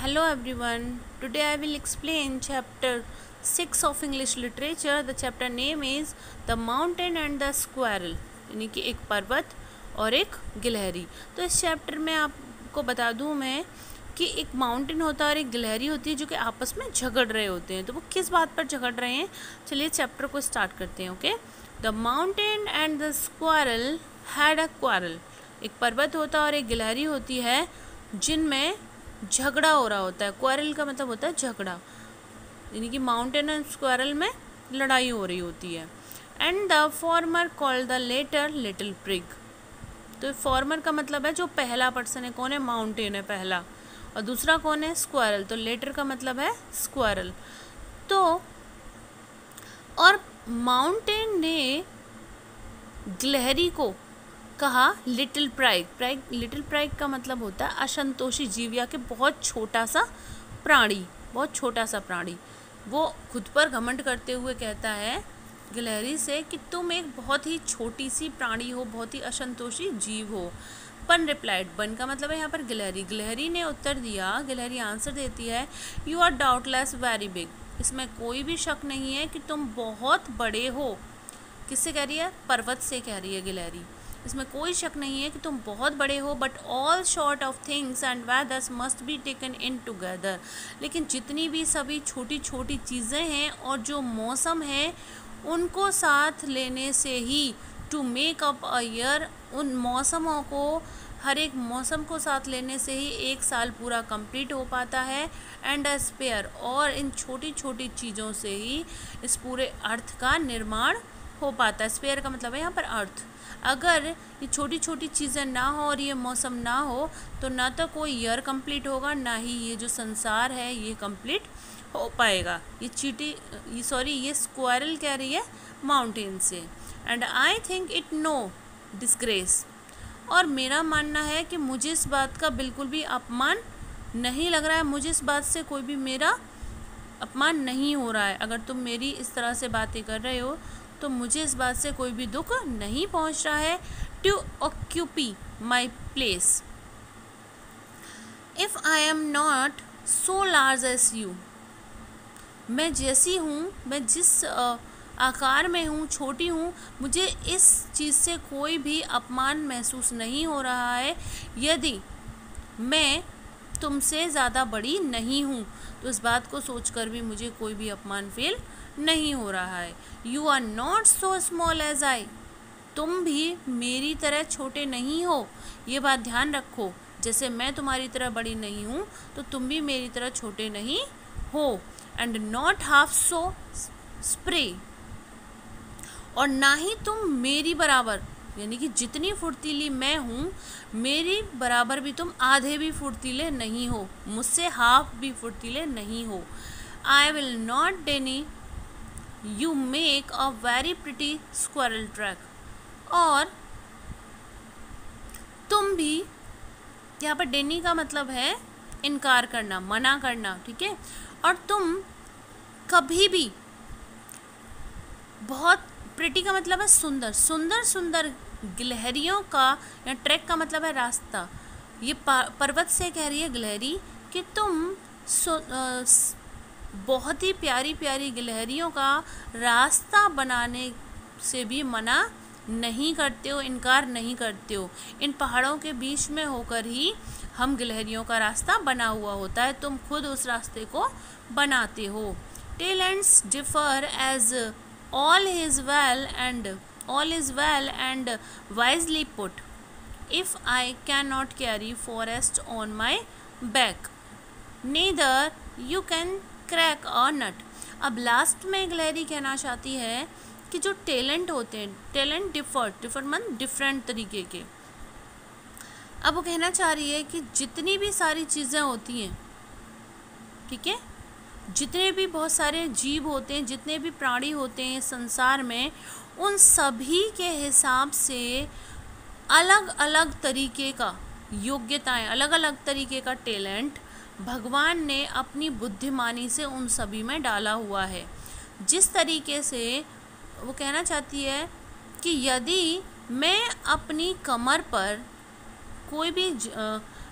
Hello everyone. Today I will explain chapter 6 of English literature. The chapter name is The Mountain and the Squirrel, यानी कि एक पर्वत और एक गिलहरी। तो इस चैप्टर में आपको बता दूं मैं कि एक माउंटेन होता है और एक गिलहरी होती है जो कि आपस में झगड़ रहे होते हैं। तो वो किस बात पर झगड़ रहे हैं, चलिए चैप्टर को स्टार्ट करते हैं। Okay, the mountain and the squirrel had a quarrel. एक पर्वत होता है और एक गिलहरी होती है जिनमें झगड़ा हो रहा होता है। क्वारल का मतलब होता है झगड़ा, यानी कि माउंटेन एंड स्क्वारल में लड़ाई हो रही होती है। And the former called the latter little prig. तो फॉर्मर का मतलब है जो पहला पर्सन है, कौन है? माउंटेन है पहला, और दूसरा कौन है? स्क्वारल। तो लेटर का मतलब है स्क्वारल। तो और माउंटेन ने गिलहरी को कहा लिटिल प्राइग। लिटिल प्राइग का मतलब होता है असंतोषी जीव या कि बहुत छोटा सा प्राणी, बहुत छोटा सा प्राणी। वो खुद पर घमंड करते हुए कहता है गिलहरी से कि तुम एक बहुत ही छोटी सी प्राणी हो, बहुत ही असंतोषी जीव हो। बन रिप्लाइड, बन का मतलब है यहाँ पर गिलहरी। गिलहरी ने उत्तर दिया, गिलहरी आंसर देती है, you are doubtless very big. इसमें कोई भी शक नहीं है कि तुम बहुत बड़े हो। किससे कह रही है? पर्वत से कह रही है गिलहरी। इसमें कोई शक नहीं है कि तुम बहुत बड़े हो, but all sorts of things and weathers must be taken in together. लेकिन जितनी भी सभी छोटी छोटी चीज़ें हैं और जो मौसम है उनको साथ लेने से ही, to make up a year, उन मौसमों को, हर एक मौसम को साथ लेने से ही एक साल पूरा कंप्लीट हो पाता है। एंड अ स्पेयर, और इन छोटी छोटी चीज़ों से ही इस पूरे अर्थ का निर्माण हो पाता है। स्पेयर का मतलब है यहाँ पर अर्थ। अगर ये छोटी छोटी चीज़ें ना हो और ये मौसम ना हो तो ना तो कोई ईयर कंप्लीट होगा, ना ही ये जो संसार है ये कंप्लीट हो पाएगा। ये स्क्वायरल कह रही है माउंटेन से। And I think it no disgrace, और मेरा मानना है कि मुझे इस बात का बिल्कुल भी अपमान नहीं लग रहा है, मुझे इस बात से कोई भी मेरा अपमान नहीं हो रहा है। अगर तुम मेरी इस तरह से बातें कर रहे हो तो मुझे इस बात से कोई भी दुख नहीं पहुंच रहा है। To occupy my place if I am not so large as you. मैं जैसी हूँ, मैं जिस आकार में हूँ, छोटी हूँ, मुझे इस चीज़ से कोई भी अपमान महसूस नहीं हो रहा है यदि मैं तुमसे ज़्यादा बड़ी नहीं हूँ। तो इस बात को सोचकर भी मुझे कोई भी अपमान फील नहीं हो रहा है। You are not so small as I. तुम भी मेरी तरह छोटे नहीं हो, ये बात ध्यान रखो। जैसे मैं तुम्हारी तरह बड़ी नहीं हूँ तो तुम भी मेरी तरह छोटे नहीं हो। And not half so spry, और ना ही तुम मेरी बराबर, यानी कि जितनी फुर्तीली मैं हूँ मेरी बराबर भी तुम आधे भी फुर्तीले नहीं हो, मुझसे हाफ भी फुर्तीले नहीं हो। I will not deny you make a very pretty squirrel track, और तुम भी, यहाँ पर डेनी का मतलब है इनकार करना, मना करना, ठीक है। और तुम कभी भी बहुत, प्रिटी का मतलब है सुंदर, सुंदर सुंदर गिलहरियों का, या ट्रैक का मतलब है रास्ता। ये पर्वत से कह रही है गिलहरी कि तुम बहुत ही प्यारी प्यारी गिलहरियों का रास्ता बनाने से भी मना नहीं करते हो, इनकार नहीं करते हो। इन पहाड़ों के बीच में होकर ही हम गिलहरियों का रास्ता बना हुआ होता है, तुम खुद उस रास्ते को बनाते हो। Talents differ as all is well and wisely put, if I cannot carry forest on my back, neither you can crack a nut। अब लास्ट में गिलहरी कहना चाहती है कि जो टैलेंट होते हैं, टैलेंट डिफर मतलब डिफरेंट तरीके के। अब वो कहना चाह रही है कि जितनी भी सारी चीज़ें होती हैं, ठीक है, जितने भी बहुत सारे जीव होते हैं, जितने भी प्राणी होते हैं संसार में, उन सभी के हिसाब से अलग अलग तरीके का योग्यताएं, अलग अलग तरीके का टैलेंट भगवान ने अपनी बुद्धिमानी से उन सभी में डाला हुआ है। जिस तरीके से वो कहना चाहती है कि यदि मैं अपनी कमर पर कोई भी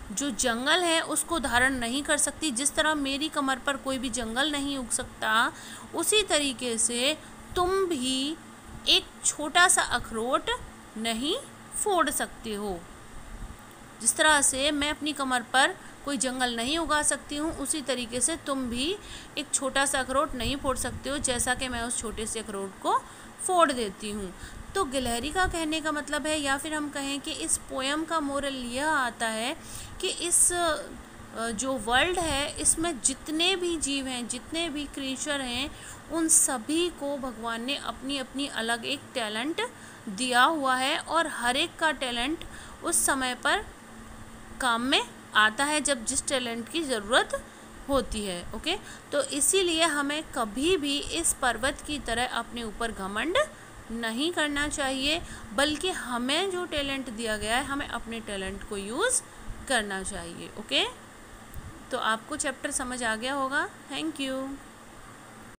जो जंगल है उसको धारण नहीं कर सकती, जिस तरह मेरी कमर पर कोई भी जंगल नहीं उग सकता, उसी तरीके से तुम भी एक छोटा सा अखरोट नहीं फोड़ सकते हो। जिस तरह से मैं अपनी कमर पर कोई जंगल नहीं उगा सकती हूँ, उसी तरीके से तुम भी एक छोटा सा अखरोट नहीं फोड़ सकते हो, जैसा कि मैं उस छोटे से अखरोट को फोड़ देती हूँ। तो गिलहरी का कहने का मतलब है, या फिर हम कहें कि इस पोयम का मोरल यह आता है कि इस जो वर्ल्ड है इसमें जितने भी जीव हैं, जितने भी क्रीचर हैं, उन सभी को भगवान ने अपनी अपनी अलग एक टैलेंट दिया हुआ है, और हर एक का टैलेंट उस समय पर काम में आता है जब जिस टैलेंट की ज़रूरत होती है। ओके, तो इसीलिए हमें कभी भी इस पर्वत की तरह अपने ऊपर घमंड नहीं करना चाहिए, बल्कि हमें जो टैलेंट दिया गया है हमें अपने टैलेंट को यूज़ करना चाहिए। ओके, तो आपको चैप्टर समझ आ गया होगा। Thank you.